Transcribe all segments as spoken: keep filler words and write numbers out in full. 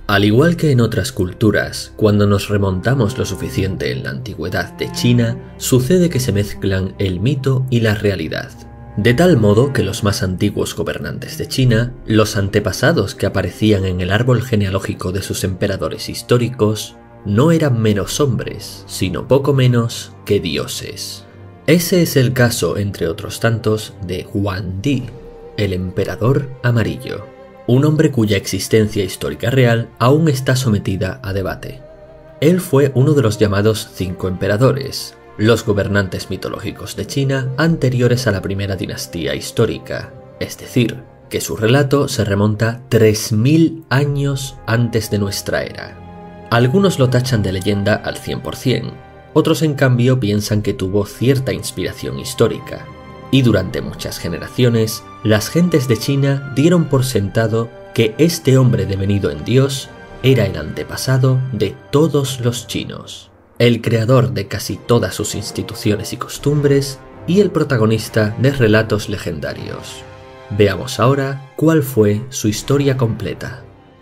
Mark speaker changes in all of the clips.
Speaker 1: Al igual que en otras culturas, cuando nos remontamos lo suficiente en la antigüedad de China, sucede que se mezclan el mito y la realidad. De tal modo que los más antiguos gobernantes de China, los antepasados que aparecían en el árbol genealógico de sus emperadores históricos, no eran menos hombres, sino poco menos que dioses. Ese es el caso, entre otros tantos, de Huangdi, el emperador amarillo. Un hombre cuya existencia histórica real aún está sometida a debate. Él fue uno de los llamados cinco emperadores, los gobernantes mitológicos de China anteriores a la primera dinastía histórica, es decir, que su relato se remonta tres mil años antes de nuestra era. Algunos lo tachan de leyenda al cien por cien, otros en cambio piensan que tuvo cierta inspiración histórica. Y durante muchas generaciones, las gentes de China dieron por sentado que este hombre devenido en Dios era el antepasado de todos los chinos, el creador de casi todas sus instituciones y costumbres y el protagonista de relatos legendarios. Veamos ahora cuál fue su historia completa.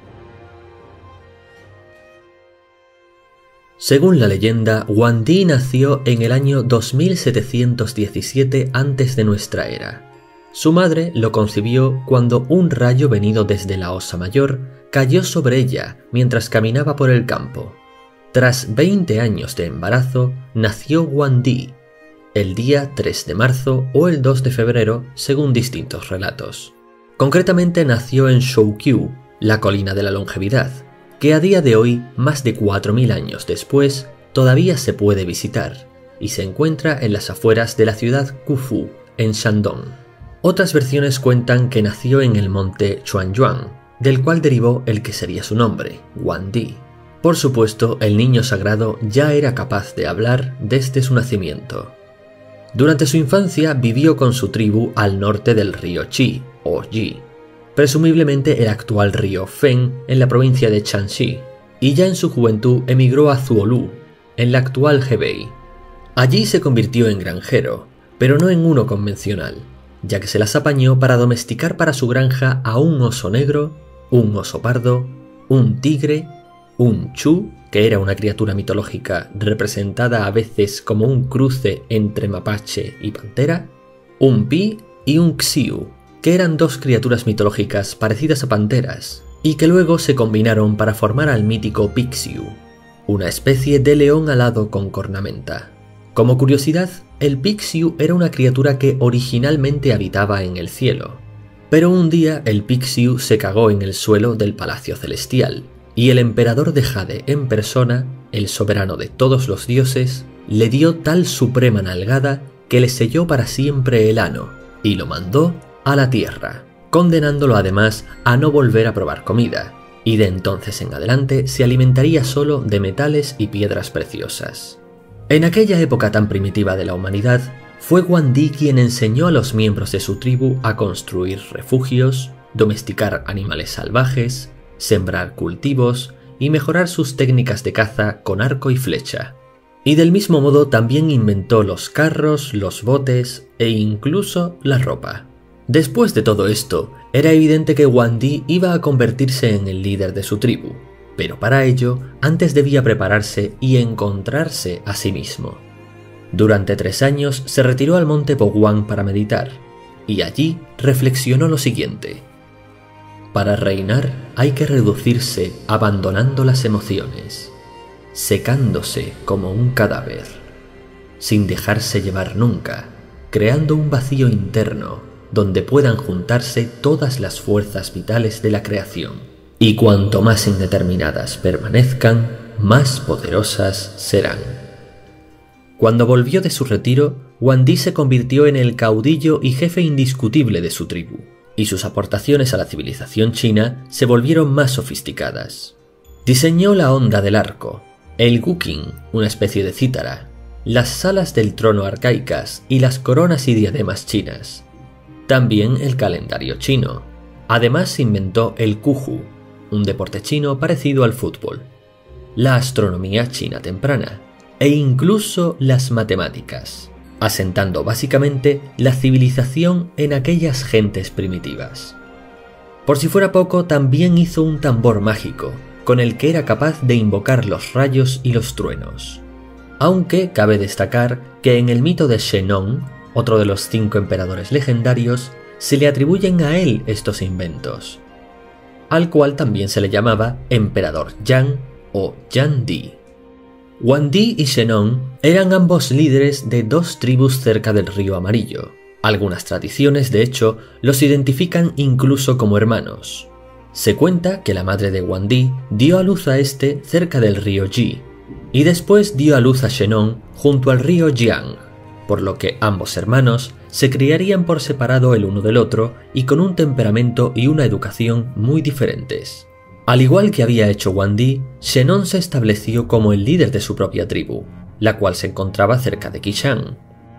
Speaker 1: Según la leyenda, Huangdi nació en el año dos mil setecientos diecisiete antes de nuestra era. Su madre lo concibió cuando un rayo venido desde la Osa Mayor cayó sobre ella mientras caminaba por el campo. Tras veinte años de embarazo, nació Huangdi, el día tres de marzo o el dos de febrero, según distintos relatos. Concretamente nació en Shouqiu, la colina de la longevidad, que a día de hoy, más de cuatro mil años después, todavía se puede visitar, y se encuentra en las afueras de la ciudad Qufu, en Shandong. Otras versiones cuentan que nació en el monte Chuanyuan, del cual derivó el que sería su nombre, Huangdi. Por supuesto, el niño sagrado ya era capaz de hablar desde su nacimiento. Durante su infancia vivió con su tribu al norte del río Qi, o Yi, presumiblemente el actual río Feng en la provincia de Shanxi, y ya en su juventud emigró a Zuolu, en la actual Hebei. Allí se convirtió en granjero, pero no en uno convencional, ya que se las apañó para domesticar para su granja a un oso negro, un oso pardo, un tigre, un chu, que era una criatura mitológica representada a veces como un cruce entre mapache y pantera, un pi y un xiu, que eran dos criaturas mitológicas parecidas a panteras, y que luego se combinaron para formar al mítico Pixiu, una especie de león alado con cornamenta. Como curiosidad, el Pixiu era una criatura que originalmente habitaba en el cielo, pero un día el Pixiu se cagó en el suelo del Palacio Celestial, y el emperador de Jade en persona, el soberano de todos los dioses, le dio tal suprema nalgada que le selló para siempre el ano, y lo mandó a la tierra, condenándolo además a no volver a probar comida, y de entonces en adelante se alimentaría solo de metales y piedras preciosas. En aquella época tan primitiva de la humanidad, fue Huangdi quien enseñó a los miembros de su tribu a construir refugios, domesticar animales salvajes, sembrar cultivos y mejorar sus técnicas de caza con arco y flecha. Y del mismo modo también inventó los carros, los botes e incluso la ropa. Después de todo esto, era evidente que Huangdi iba a convertirse en el líder de su tribu, pero para ello antes debía prepararse y encontrarse a sí mismo. Durante tres años se retiró al monte Powang para meditar, y allí reflexionó lo siguiente: para reinar hay que reducirse abandonando las emociones, secándose como un cadáver, sin dejarse llevar nunca, creando un vacío interno donde puedan juntarse todas las fuerzas vitales de la creación, y cuanto más indeterminadas permanezcan, más poderosas serán. Cuando volvió de su retiro, Huangdi se convirtió en el caudillo y jefe indiscutible de su tribu, y sus aportaciones a la civilización china se volvieron más sofisticadas. Diseñó la onda del arco, el guqin, una especie de cítara, las salas del trono arcaicas y las coronas y diademas chinas. También el calendario chino. Además inventó el Kuju, un deporte chino parecido al fútbol, la astronomía china temprana e incluso las matemáticas, asentando básicamente la civilización en aquellas gentes primitivas. Por si fuera poco, también hizo un tambor mágico, con el que era capaz de invocar los rayos y los truenos. Aunque cabe destacar que en el mito de Shennong, otro de los cinco emperadores legendarios, se le atribuyen a él estos inventos, al cual también se le llamaba Emperador Yan o Yan Di. Wan Di y Shennong eran ambos líderes de dos tribus cerca del río Amarillo. Algunas tradiciones, de hecho, los identifican incluso como hermanos. Se cuenta que la madre de Wan Di dio a luz a este cerca del río Ji, y después dio a luz a Shennong junto al río Jiang, por lo que ambos hermanos se criarían por separado el uno del otro y con un temperamento y una educación muy diferentes. Al igual que había hecho Wan Di, Shennong se estableció como el líder de su propia tribu, la cual se encontraba cerca de Qishan.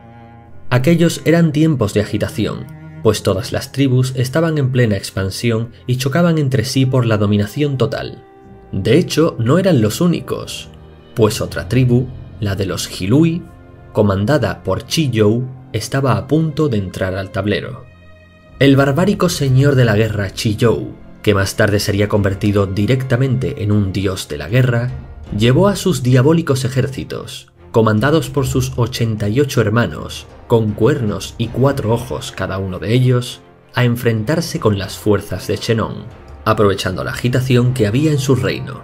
Speaker 1: Aquellos eran tiempos de agitación, pues todas las tribus estaban en plena expansión y chocaban entre sí por la dominación total. De hecho, no eran los únicos, pues otra tribu, la de los Hilui, comandada por Chiyou, estaba a punto de entrar al tablero. El barbárico señor de la guerra Chiyou, que más tarde sería convertido directamente en un dios de la guerra, llevó a sus diabólicos ejércitos, comandados por sus ochenta y ocho hermanos, con cuernos y cuatro ojos cada uno de ellos, a enfrentarse con las fuerzas de Shennong, aprovechando la agitación que había en su reino.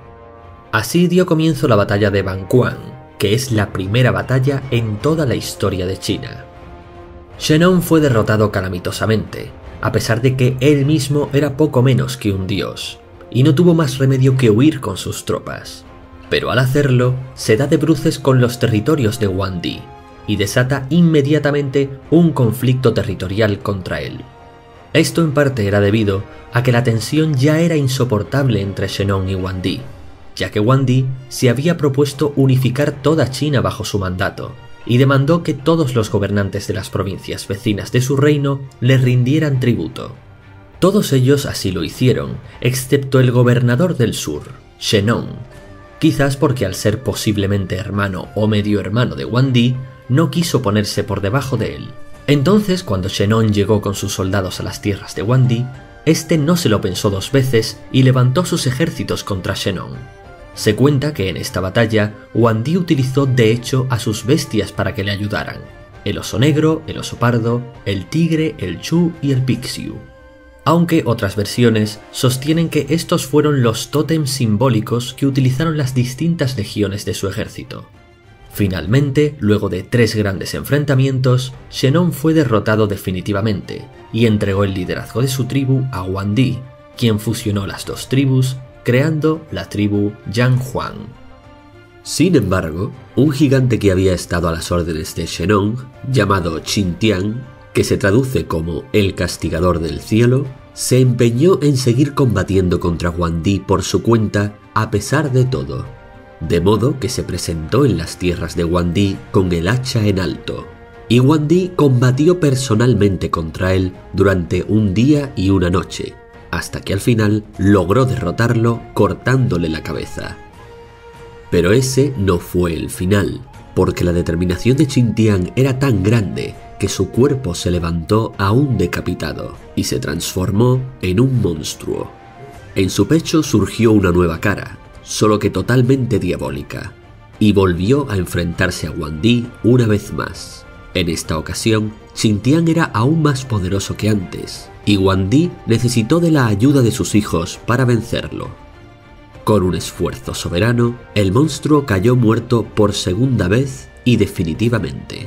Speaker 1: Así dio comienzo la batalla de Banquan, que es la primera batalla en toda la historia de China. Shennong fue derrotado calamitosamente, a pesar de que él mismo era poco menos que un dios, y no tuvo más remedio que huir con sus tropas. Pero al hacerlo, se da de bruces con los territorios de Wan Di, y desata inmediatamente un conflicto territorial contra él. Esto en parte era debido a que la tensión ya era insoportable entre Shennong y Wan Di, ya que Wan Di se había propuesto unificar toda China bajo su mandato, y demandó que todos los gobernantes de las provincias vecinas de su reino le rindieran tributo. Todos ellos así lo hicieron, excepto el gobernador del sur, Shennong, quizás porque al ser posiblemente hermano o medio hermano de Wan Di, no quiso ponerse por debajo de él. Entonces, cuando Shennong llegó con sus soldados a las tierras de Wan Di, este no se lo pensó dos veces y levantó sus ejércitos contra Shennong. Se cuenta que en esta batalla, Wan Di utilizó de hecho a sus bestias para que le ayudaran: el oso negro, el oso pardo, el tigre, el chu y el pixiu. Aunque otras versiones sostienen que estos fueron los tótems simbólicos que utilizaron las distintas legiones de su ejército. Finalmente, luego de tres grandes enfrentamientos, Shennong fue derrotado definitivamente y entregó el liderazgo de su tribu a Wan Di, quien fusionó las dos tribus, creando la tribu Yanhuang. Sin embargo, un gigante que había estado a las órdenes de Shennong, llamado Qintian, que se traduce como el castigador del cielo, se empeñó en seguir combatiendo contra Wan Di por su cuenta a pesar de todo, de modo que se presentó en las tierras de Wan Di con el hacha en alto, y Wan Di combatió personalmente contra él durante un día y una noche, hasta que al final logró derrotarlo cortándole la cabeza. Pero ese no fue el final, porque la determinación de Qintian era tan grande que su cuerpo se levantó aún decapitado y se transformó en un monstruo. En su pecho surgió una nueva cara, solo que totalmente diabólica, y volvió a enfrentarse a Wan Di una vez más. En esta ocasión, Qintian era aún más poderoso que antes, y Wan Di necesitó de la ayuda de sus hijos para vencerlo. Con un esfuerzo soberano, el monstruo cayó muerto por segunda vez y definitivamente.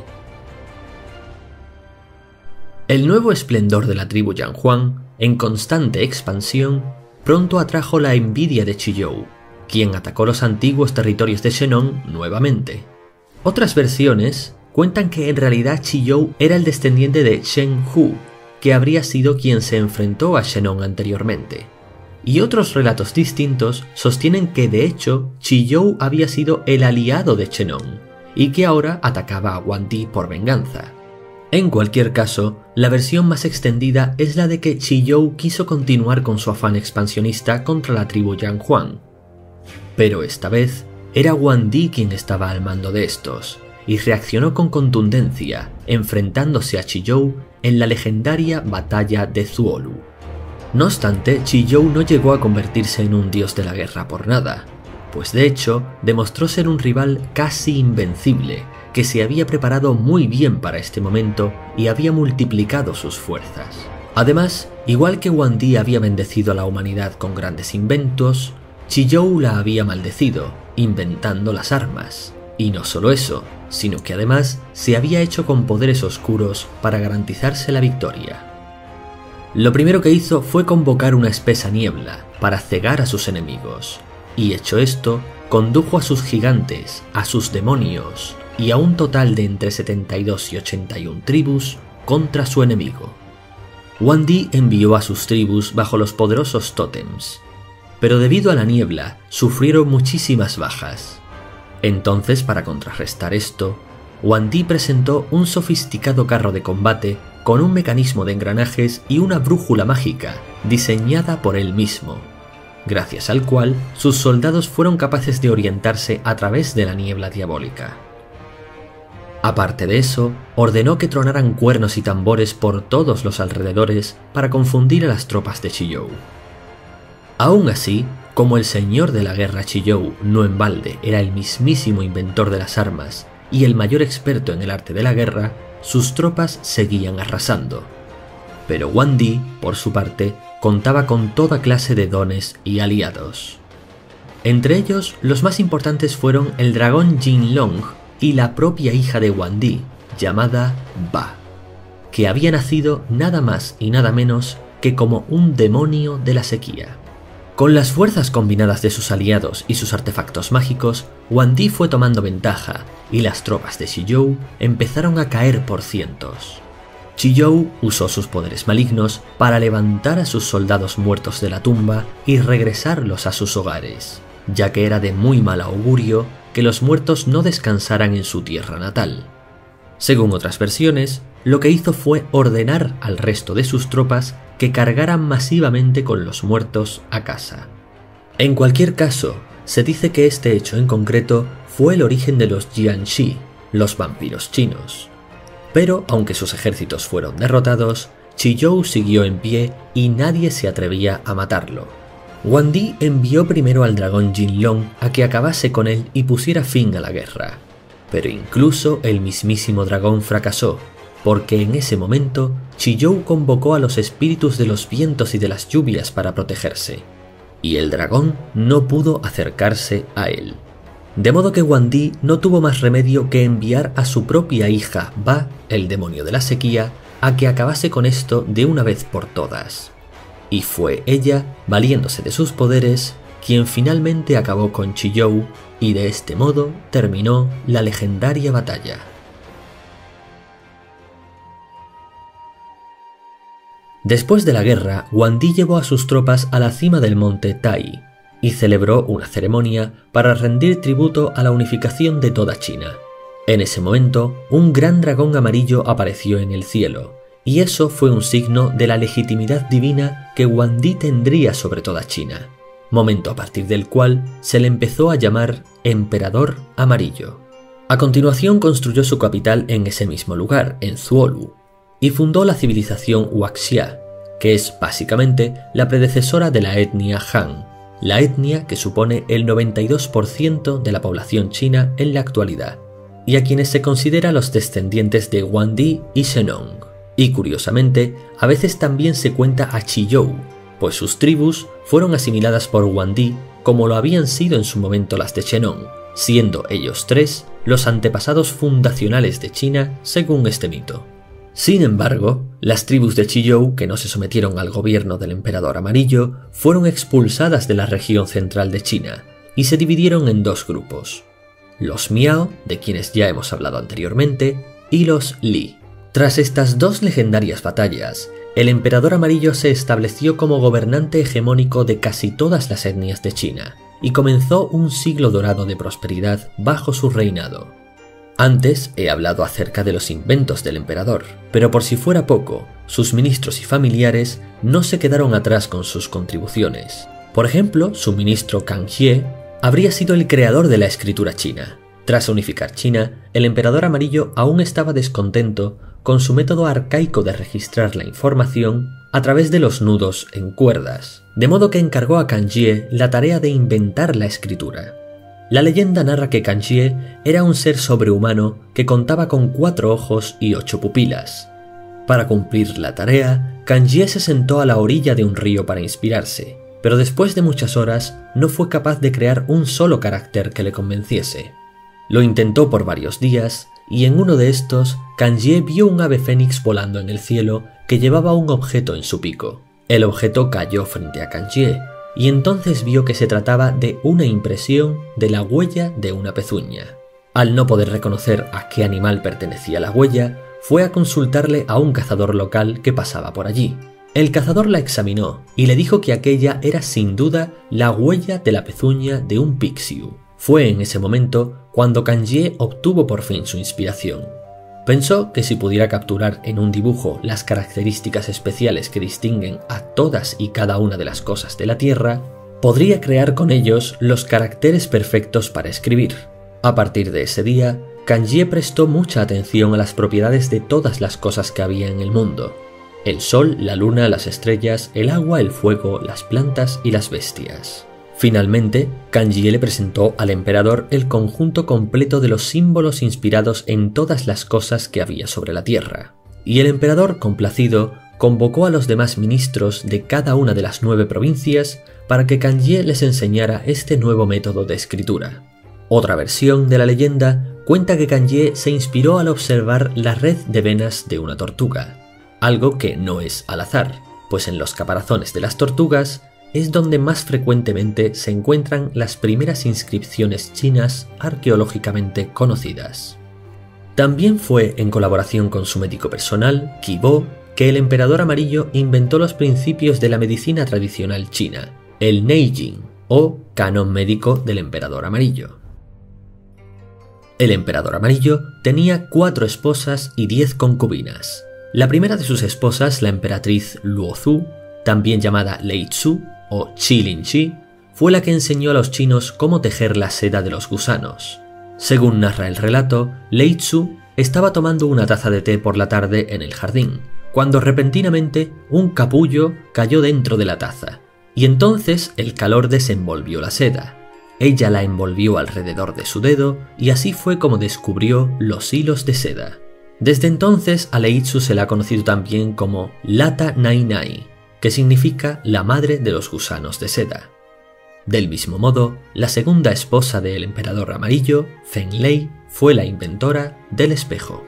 Speaker 1: El nuevo esplendor de la tribu Yanhuang, en constante expansión, pronto atrajo la envidia de Chiyou, quien atacó los antiguos territorios de Shennong nuevamente. Otras versiones cuentan que en realidad Chiyou era el descendiente de Shen Hu, que habría sido quien se enfrentó a Shennong anteriormente. Y otros relatos distintos sostienen que de hecho Chiyou había sido el aliado de Shennong, y que ahora atacaba a Wan Di por venganza. En cualquier caso, la versión más extendida es la de que Chiyou quiso continuar con su afán expansionista contra la tribu Yanhuang. Pero esta vez era Wan Di quien estaba al mando de estos, y reaccionó con contundencia, enfrentándose a Chiyou en la legendaria batalla de Zuolu. No obstante, Chiyou no llegó a convertirse en un dios de la guerra por nada, pues de hecho demostró ser un rival casi invencible, que se había preparado muy bien para este momento y había multiplicado sus fuerzas. Además, igual que Huan Di había bendecido a la humanidad con grandes inventos, Chiyou la había maldecido, inventando las armas. Y no solo eso, sino que además se había hecho con poderes oscuros para garantizarse la victoria. Lo primero que hizo fue convocar una espesa niebla para cegar a sus enemigos, y hecho esto, condujo a sus gigantes, a sus demonios y a un total de entre setenta y dos y ochenta y una tribus contra su enemigo. Huan Di envió a sus tribus bajo los poderosos tótems, pero debido a la niebla sufrieron muchísimas bajas. Entonces, para contrarrestar esto, Huan Di presentó un sofisticado carro de combate con un mecanismo de engranajes y una brújula mágica diseñada por él mismo, gracias al cual sus soldados fueron capaces de orientarse a través de la niebla diabólica. Aparte de eso, ordenó que tronaran cuernos y tambores por todos los alrededores para confundir a las tropas de Chiyou. Aún así, como el señor de la guerra Chiyou no en balde era el mismísimo inventor de las armas y el mayor experto en el arte de la guerra, sus tropas seguían arrasando. Pero Huan Di, por su parte, contaba con toda clase de dones y aliados. Entre ellos, los más importantes fueron el dragón Jinlong y la propia hija de Huan Di, llamada Ba, que había nacido nada más y nada menos que como un demonio de la sequía. Con las fuerzas combinadas de sus aliados y sus artefactos mágicos, Huan Di fue tomando ventaja y las tropas de Chiyou empezaron a caer por cientos. Chiyou usó sus poderes malignos para levantar a sus soldados muertos de la tumba y regresarlos a sus hogares, ya que era de muy mal augurio que los muertos no descansaran en su tierra natal. Según otras versiones, lo que hizo fue ordenar al resto de sus tropas que cargaran masivamente con los muertos a casa. En cualquier caso, se dice que este hecho en concreto fue el origen de los Jiangshi, los vampiros chinos. Pero, aunque sus ejércitos fueron derrotados, Chiyou siguió en pie y nadie se atrevía a matarlo. Huan Di envió primero al dragón Jinlong a que acabase con él y pusiera fin a la guerra. Pero incluso el mismísimo dragón fracasó, porque en ese momento Chiyou convocó a los espíritus de los vientos y de las lluvias para protegerse, y el dragón no pudo acercarse a él. De modo que Huan Di no tuvo más remedio que enviar a su propia hija Ba, el demonio de la sequía, a que acabase con esto de una vez por todas. Y fue ella, valiéndose de sus poderes, quien finalmente acabó con Chiyou, y de este modo terminó la legendaria batalla. Después de la guerra, Huan Di llevó a sus tropas a la cima del monte Tai y celebró una ceremonia para rendir tributo a la unificación de toda China. En ese momento, un gran dragón amarillo apareció en el cielo, y eso fue un signo de la legitimidad divina que Huan Di tendría sobre toda China, momento a partir del cual se le empezó a llamar Emperador Amarillo. A continuación construyó su capital en ese mismo lugar, en Zuolu, y fundó la civilización Huaxia, que es básicamente la predecesora de la etnia Han, la etnia que supone el noventa y dos por ciento de la población china en la actualidad, y a quienes se considera los descendientes de Huan Di y Shennong. Y curiosamente, a veces también se cuenta a Chiyou, pues sus tribus fueron asimiladas por Huan Di como lo habían sido en su momento las de Shennong, siendo ellos tres los antepasados fundacionales de China según este mito. Sin embargo, las tribus de Chiyou que no se sometieron al gobierno del Emperador Amarillo fueron expulsadas de la región central de China y se dividieron en dos grupos: los Miao, de quienes ya hemos hablado anteriormente, y los Li. Tras estas dos legendarias batallas, el Emperador Amarillo se estableció como gobernante hegemónico de casi todas las etnias de China y comenzó un siglo dorado de prosperidad bajo su reinado. Antes he hablado acerca de los inventos del emperador, pero por si fuera poco, sus ministros y familiares no se quedaron atrás con sus contribuciones. Por ejemplo, su ministro Kang Xie habría sido el creador de la escritura china. Tras unificar China, el emperador amarillo aún estaba descontento con su método arcaico de registrar la información a través de los nudos en cuerdas, de modo que encargó a Cangjie la tarea de inventar la escritura. La leyenda narra que Cangjie era un ser sobrehumano que contaba con cuatro ojos y ocho pupilas. Para cumplir la tarea, Cangjie se sentó a la orilla de un río para inspirarse, pero después de muchas horas no fue capaz de crear un solo carácter que le convenciese. Lo intentó por varios días, y en uno de estos, Cangjie vio un ave fénix volando en el cielo que llevaba un objeto en su pico. El objeto cayó frente a Cangjie, y entonces vio que se trataba de una impresión de la huella de una pezuña. Al no poder reconocer a qué animal pertenecía la huella, fue a consultarle a un cazador local que pasaba por allí. El cazador la examinó y le dijo que aquella era sin duda la huella de la pezuña de un pixiu. Fue en ese momento cuando Cangjie obtuvo por fin su inspiración. Pensó que si pudiera capturar en un dibujo las características especiales que distinguen a todas y cada una de las cosas de la Tierra, podría crear con ellos los caracteres perfectos para escribir. A partir de ese día, Cangjie prestó mucha atención a las propiedades de todas las cosas que había en el mundo: el sol, la luna, las estrellas, el agua, el fuego, las plantas y las bestias. Finalmente, Cangjie le presentó al emperador el conjunto completo de los símbolos inspirados en todas las cosas que había sobre la tierra, y el emperador, complacido, convocó a los demás ministros de cada una de las nueve provincias para que Cangjie les enseñara este nuevo método de escritura. Otra versión de la leyenda cuenta que Cangjie se inspiró al observar la red de venas de una tortuga, algo que no es al azar, pues en los caparazones de las tortugas es donde más frecuentemente se encuentran las primeras inscripciones chinas arqueológicamente conocidas. También fue en colaboración con su médico personal, Qi Bo, que el emperador amarillo inventó los principios de la medicina tradicional china, el Neijing, o canon médico del emperador amarillo. El emperador amarillo tenía cuatro esposas y diez concubinas. La primera de sus esposas, la emperatriz Luozu, también llamada Lei Tzu o Qilin-Shi, fue la que enseñó a los chinos cómo tejer la seda de los gusanos. Según narra el relato, Lei Tzu estaba tomando una taza de té por la tarde en el jardín, cuando repentinamente un capullo cayó dentro de la taza, y entonces el calor desenvolvió la seda. Ella la envolvió alrededor de su dedo y así fue como descubrió los hilos de seda. Desde entonces a Lei Tzu se la ha conocido también como Lata Nai Nai, que significa la madre de los gusanos de seda. Del mismo modo, la segunda esposa del emperador amarillo, Feng Lei, fue la inventora del espejo.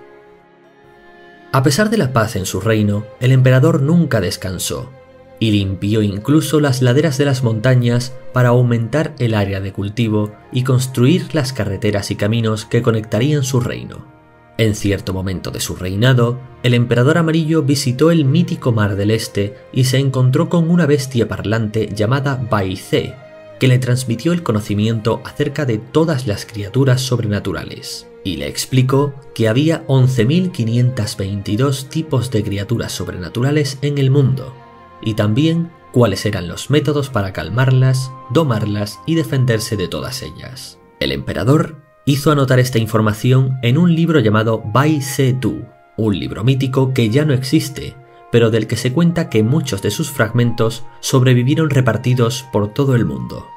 Speaker 1: A pesar de la paz en su reino, el emperador nunca descansó, y limpió incluso las laderas de las montañas para aumentar el área de cultivo y construir las carreteras y caminos que conectarían su reino. En cierto momento de su reinado, el emperador amarillo visitó el mítico Mar del Este y se encontró con una bestia parlante llamada Bai Ze, que le transmitió el conocimiento acerca de todas las criaturas sobrenaturales, y le explicó que había once mil quinientos veintidós tipos de criaturas sobrenaturales en el mundo, y también cuáles eran los métodos para calmarlas, domarlas y defenderse de todas ellas. El emperador hizo anotar esta información en un libro llamado Bai Se Tu, un libro mítico que ya no existe, pero del que se cuenta que muchos de sus fragmentos sobrevivieron repartidos por todo el mundo.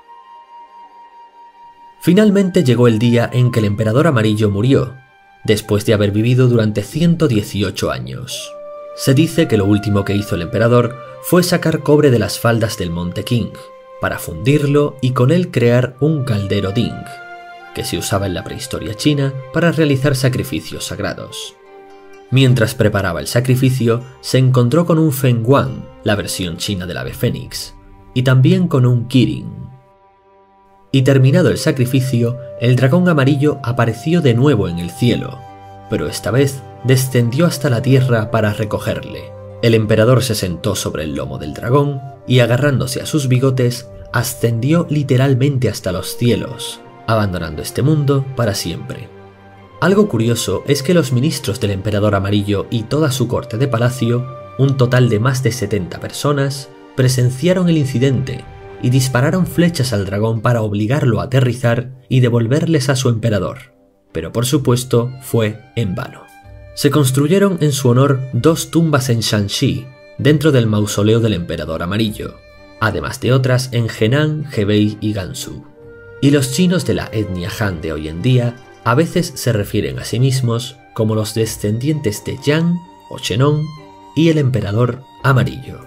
Speaker 1: Finalmente llegó el día en que el emperador amarillo murió, después de haber vivido durante ciento dieciocho años. Se dice que lo último que hizo el emperador fue sacar cobre de las faldas del monte Qing, para fundirlo y con él crear un caldero Ding, que se usaba en la prehistoria china para realizar sacrificios sagrados. Mientras preparaba el sacrificio, se encontró con un Fengguang, la versión china del ave fénix, y también con un Kirin. Y terminado el sacrificio, el dragón amarillo apareció de nuevo en el cielo, pero esta vez descendió hasta la tierra para recogerle. El emperador se sentó sobre el lomo del dragón y, agarrándose a sus bigotes, ascendió literalmente hasta los cielos, abandonando este mundo para siempre. Algo curioso es que los ministros del emperador amarillo y toda su corte de palacio, un total de más de setenta personas, presenciaron el incidente y dispararon flechas al dragón para obligarlo a aterrizar y devolverles a su emperador, pero por supuesto fue en vano. Se construyeron en su honor dos tumbas en Shanxi, dentro del mausoleo del Emperador Amarillo, además de otras en Henan, Hebei y Gansu. Y los chinos de la etnia Han de hoy en día a veces se refieren a sí mismos como los descendientes de Yang o Chenon y el Emperador Amarillo.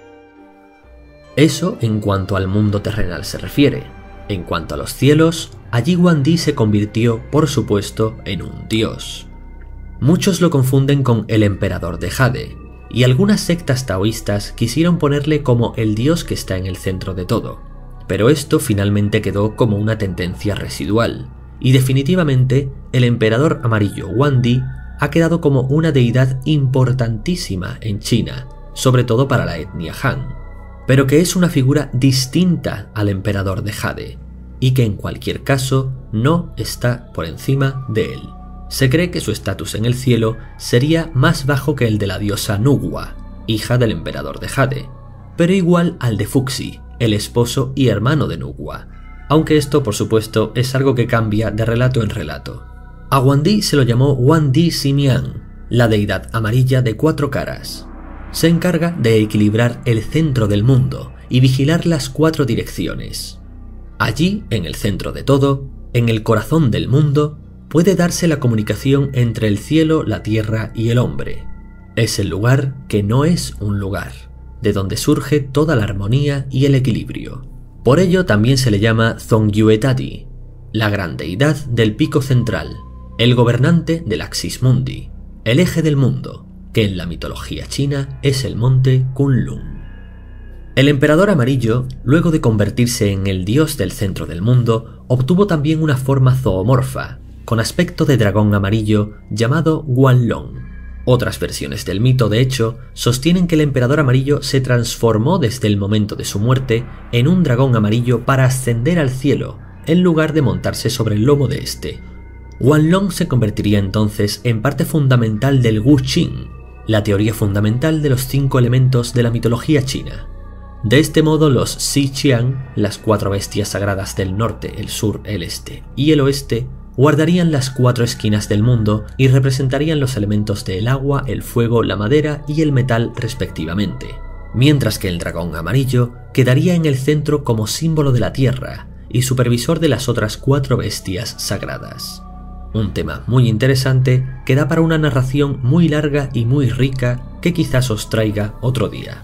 Speaker 1: Eso en cuanto al mundo terrenal se refiere. En cuanto a los cielos, allí Guandi se convirtió, por supuesto, en un dios. Muchos lo confunden con el Emperador de Jade, y algunas sectas taoístas quisieron ponerle como el dios que está en el centro de todo, pero esto finalmente quedó como una tendencia residual, y definitivamente el Emperador Amarillo Guandi ha quedado como una deidad importantísima en China, sobre todo para la etnia Han, pero que es una figura distinta al Emperador de Jade, y que en cualquier caso no está por encima de él. Se cree que su estatus en el cielo sería más bajo que el de la diosa Nugua, hija del Emperador de Jade, pero igual al de Fuxi, el esposo y hermano de Nugua, aunque esto por supuesto es algo que cambia de relato en relato. A Guandi se lo llamó Guandi Simian, la deidad amarilla de cuatro caras. Se encarga de equilibrar el centro del mundo y vigilar las cuatro direcciones. Allí, en el centro de todo, en el corazón del mundo, puede darse la comunicación entre el cielo, la tierra y el hombre. Es el lugar que no es un lugar, de donde surge toda la armonía y el equilibrio. Por ello también se le llama Zongyue-Dadi, la gran deidad del pico central, el gobernante del Axis Mundi, el eje del mundo, que en la mitología china es el monte Kunlun. El Emperador Amarillo, luego de convertirse en el dios del centro del mundo, obtuvo también una forma zoomorfa, con aspecto de dragón amarillo llamado Guanlong. Otras versiones del mito, de hecho, sostienen que el Emperador Amarillo se transformó desde el momento de su muerte en un dragón amarillo para ascender al cielo, en lugar de montarse sobre el lomo de este. Guanlong se convertiría entonces en parte fundamental del Wu Qing, la teoría fundamental de los cinco elementos de la mitología china. De este modo, los Xiqiang, las cuatro bestias sagradas del norte, el sur, el este y el oeste, guardarían las cuatro esquinas del mundo y representarían los elementos del agua, el fuego, la madera y el metal respectivamente, mientras que el dragón amarillo quedaría en el centro como símbolo de la tierra y supervisor de las otras cuatro bestias sagradas. Un tema muy interesante que da para una narración muy larga y muy rica que quizás os traiga otro día.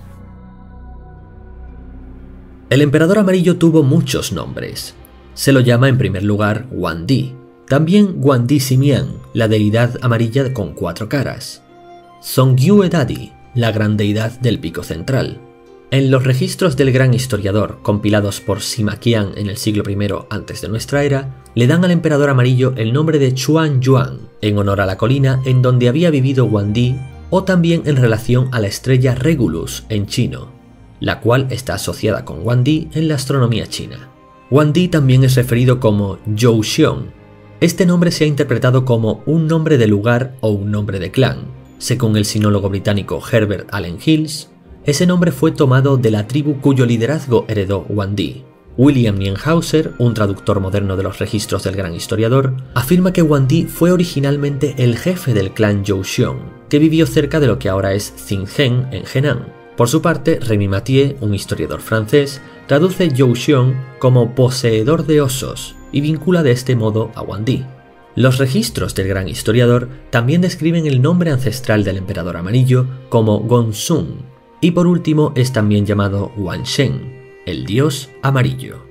Speaker 1: El Emperador Amarillo tuvo muchos nombres. Se lo llama en primer lugar Guandi, también Guandi Simian, la deidad amarilla con cuatro caras, Zongyue-Dadi, la gran deidad del pico central. En los registros del gran historiador, compilados por Sima Qian en el siglo primero antes de nuestra era, le dan al Emperador Amarillo el nombre de Chuan Yuan, en honor a la colina en donde había vivido Guandi, o también en relación a la estrella Regulus en chino, la cual está asociada con Guandi en la astronomía china. Guandi también es referido como Zhouxiong. Este nombre se ha interpretado como un nombre de lugar o un nombre de clan. Según el sinólogo británico Herbert Allen Hills, ese nombre fue tomado de la tribu cuyo liderazgo heredó Guandi. William Nienhauser, un traductor moderno de los registros del gran historiador, afirma que Guandi fue originalmente el jefe del clan Zhouxiong, que vivió cerca de lo que ahora es Xinjiang en Henan. Por su parte, Rémy Mathieu, un historiador francés, traduce Zhouxiong como poseedor de osos y vincula de este modo a Guandi. Los registros del gran historiador también describen el nombre ancestral del Emperador Amarillo como Gongsun, y por último es también llamado Guansheng, el dios amarillo.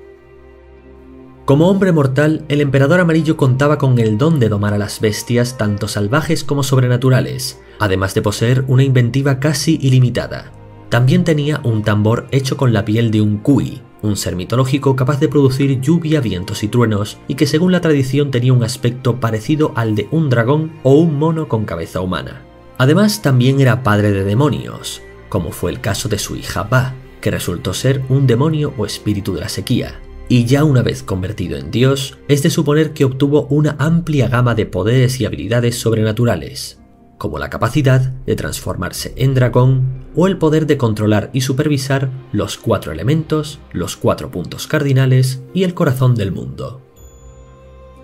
Speaker 1: Como hombre mortal, el Emperador Amarillo contaba con el don de domar a las bestias tanto salvajes como sobrenaturales, además de poseer una inventiva casi ilimitada. También tenía un tambor hecho con la piel de un cuy, un ser mitológico capaz de producir lluvia, vientos y truenos, y que según la tradición tenía un aspecto parecido al de un dragón o un mono con cabeza humana. Además, también era padre de demonios, como fue el caso de su hija Ba, que resultó ser un demonio o espíritu de la sequía. Y ya una vez convertido en dios, es de suponer que obtuvo una amplia gama de poderes y habilidades sobrenaturales, como la capacidad de transformarse en dragón o el poder de controlar y supervisar los cuatro elementos, los cuatro puntos cardinales y el corazón del mundo.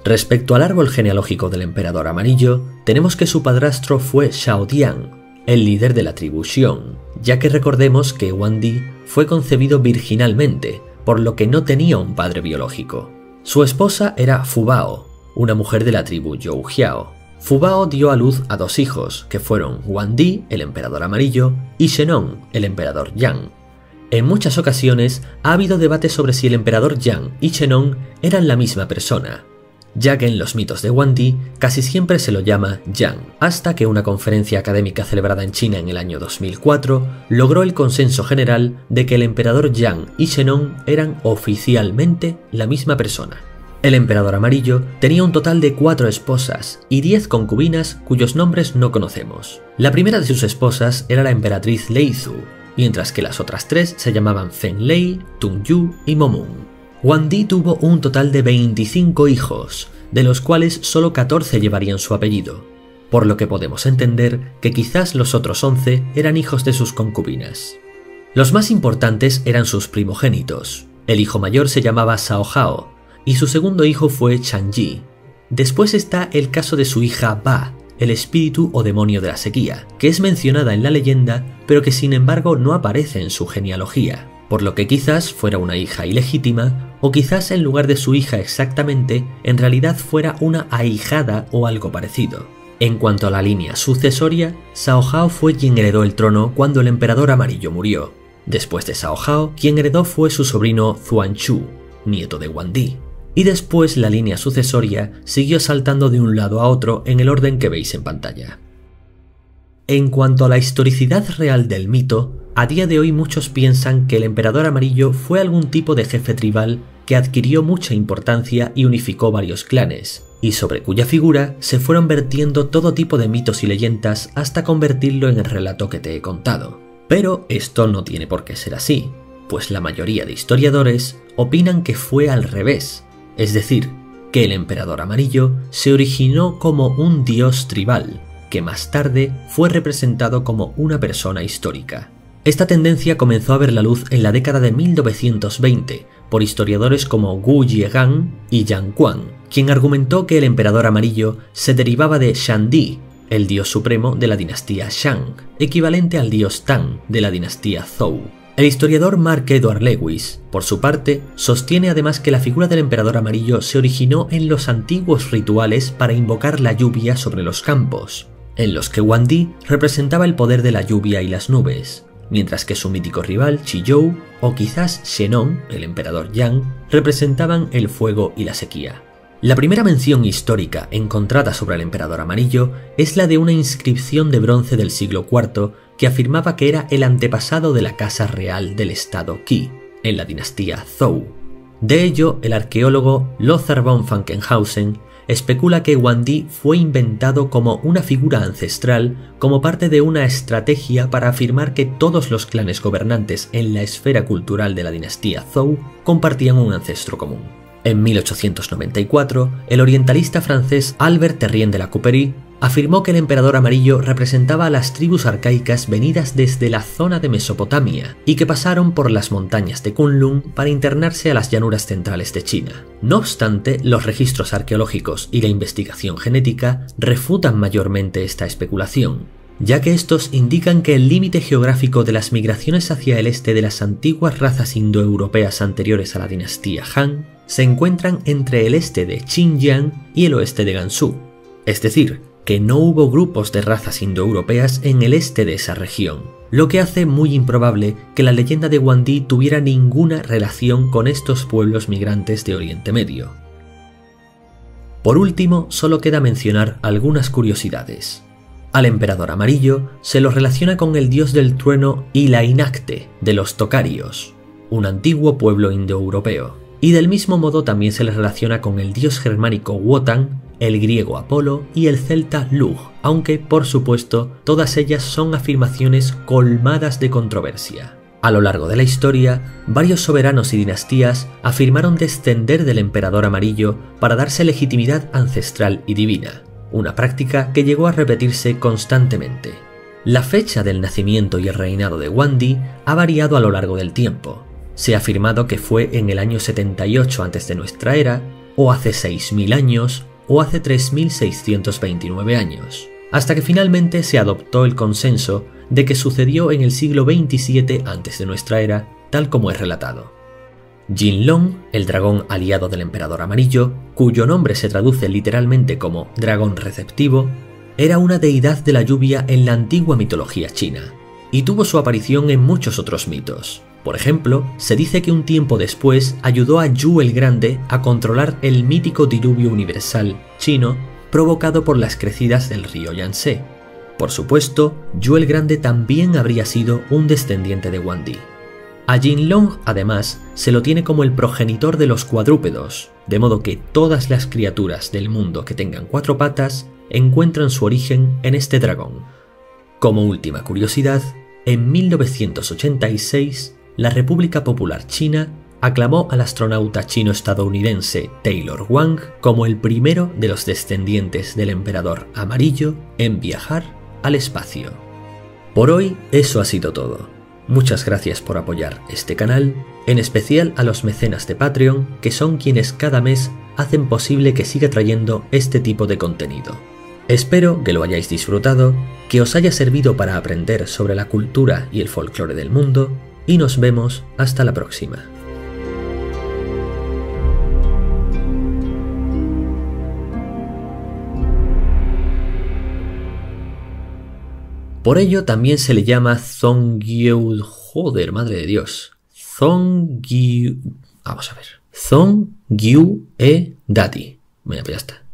Speaker 1: Respecto al árbol genealógico del emperador amarillo, tenemos que su padrastro fue Xiaodian, el líder de la tribu Xiong, ya que recordemos que Wang Di fue concebido virginalmente, por lo que no tenía un padre biológico. Su esposa era Fu Bao, una mujer de la tribu Youjiao. Fu Bao dio a luz a dos hijos, que fueron Wang Di, el emperador amarillo, y Shenong, el emperador Yang. En muchas ocasiones ha habido debate sobre si el emperador Yang y Shenong eran la misma persona, ya que en los mitos de Wang Di casi siempre se lo llama Yang, hasta que una conferencia académica celebrada en China en el año dos mil cuatro logró el consenso general de que el emperador Yang y Shenong eran oficialmente la misma persona. El emperador amarillo tenía un total de cuatro esposas y diez concubinas cuyos nombres no conocemos. La primera de sus esposas era la emperatriz Leizu, mientras que las otras tres se llamaban Fenlei, Tungyu y Momon. Wang Di tuvo un total de veinticinco hijos, de los cuales solo catorce llevarían su apellido, por lo que podemos entender que quizás los otros once eran hijos de sus concubinas. Los más importantes eran sus primogénitos. El hijo mayor se llamaba Cao Hao y su segundo hijo fue Changyi. Después está el caso de su hija Ba, el espíritu o demonio de la sequía, que es mencionada en la leyenda, pero que sin embargo no aparece en su genealogía, por lo que quizás fuera una hija ilegítima, o quizás en lugar de su hija exactamente, en realidad fuera una ahijada o algo parecido. En cuanto a la línea sucesoria, Cao Hao fue quien heredó el trono cuando el emperador amarillo murió. Después de Cao Hao, quien heredó fue su sobrino Zuanshu, nieto de Wang Di. Y después la línea sucesoria siguió saltando de un lado a otro en el orden que veis en pantalla. En cuanto a la historicidad real del mito, a día de hoy muchos piensan que el emperador amarillo fue algún tipo de jefe tribal que adquirió mucha importancia y unificó varios clanes, y sobre cuya figura se fueron vertiendo todo tipo de mitos y leyendas hasta convertirlo en el relato que te he contado. Pero esto no tiene por qué ser así, pues la mayoría de historiadores opinan que fue al revés, es decir, que el emperador amarillo se originó como un dios tribal, que más tarde fue representado como una persona histórica. Esta tendencia comenzó a ver la luz en la década de mil novecientos veinte por historiadores como Gu Jiegang y Yang Quan, quien argumentó que el emperador amarillo se derivaba de Shangdi, el dios supremo de la dinastía Shang, equivalente al dios Tang de la dinastía Zhou. El historiador Mark Edward Lewis, por su parte, sostiene además que la figura del emperador amarillo se originó en los antiguos rituales para invocar la lluvia sobre los campos, en los que Wang Di representaba el poder de la lluvia y las nubes, mientras que su mítico rival Qizhou o quizás Shenong, el emperador Yang, representaban el fuego y la sequía. La primera mención histórica encontrada sobre el emperador amarillo es la de una inscripción de bronce del siglo cuarto que afirmaba que era el antepasado de la casa real del estado Qi, en la dinastía Zhou. De ello, el arqueólogo Lothar von Falkenhausen especula que Wang Di fue inventado como una figura ancestral como parte de una estrategia para afirmar que todos los clanes gobernantes en la esfera cultural de la dinastía Zhou compartían un ancestro común. En mil ochocientos noventa y cuatro, el orientalista francés Albert Terrien de la Couperie afirmó que el emperador amarillo representaba a las tribus arcaicas venidas desde la zona de Mesopotamia y que pasaron por las montañas de Kunlun para internarse a las llanuras centrales de China. No obstante, los registros arqueológicos y la investigación genética refutan mayormente esta especulación, ya que estos indican que el límite geográfico de las migraciones hacia el este de las antiguas razas indoeuropeas anteriores a la dinastía Han se encuentran entre el este de Xinjiang y el oeste de Gansu, es decir, que no hubo grupos de razas indoeuropeas en el este de esa región, lo que hace muy improbable que la leyenda de Wang Di tuviera ninguna relación con estos pueblos migrantes de Oriente Medio. Por último, solo queda mencionar algunas curiosidades. Al emperador amarillo se lo relaciona con el dios del trueno Ilainacte de los Tocarios, un antiguo pueblo indoeuropeo, y del mismo modo también se le relaciona con el dios germánico Wotan, el griego Apolo y el celta Lugh, aunque, por supuesto, todas ellas son afirmaciones colmadas de controversia. A lo largo de la historia, varios soberanos y dinastías afirmaron descender del emperador amarillo para darse legitimidad ancestral y divina, una práctica que llegó a repetirse constantemente. La fecha del nacimiento y el reinado de Wang Di ha variado a lo largo del tiempo. Se ha afirmado que fue en el año setenta y ocho antes de nuestra era, o hace seis mil años, o hace tres mil seiscientos veintinueve años, hasta que finalmente se adoptó el consenso de que sucedió en el siglo veintisiete antes de nuestra era, tal como es relatado. Jinlong, el dragón aliado del emperador amarillo, cuyo nombre se traduce literalmente como dragón receptivo, era una deidad de la lluvia en la antigua mitología china, y tuvo su aparición en muchos otros mitos. Por ejemplo, se dice que un tiempo después ayudó a Yu el Grande a controlar el mítico diluvio universal chino provocado por las crecidas del río Yangtze. Por supuesto, Yu el Grande también habría sido un descendiente de Wan Di. A Jinlong, además, se lo tiene como el progenitor de los cuadrúpedos, de modo que todas las criaturas del mundo que tengan cuatro patas encuentran su origen en este dragón. Como última curiosidad, en mil novecientos ochenta y seis, la República Popular China aclamó al astronauta chino-estadounidense Taylor Wang como el primero de los descendientes del emperador amarillo en viajar al espacio. Por hoy eso ha sido todo. Muchas gracias por apoyar este canal, en especial a los mecenas de Patreon, que son quienes cada mes hacen posible que siga trayendo este tipo de contenido. Espero que lo hayáis disfrutado, que os haya servido para aprender sobre la cultura y el folclore del mundo, y nos vemos hasta la próxima. Por ello también se le llama Zhongyue... Joder, madre de Dios. Zhongyue... Vamos a ver. Zhongyue Daddy. Bueno, pues ya está.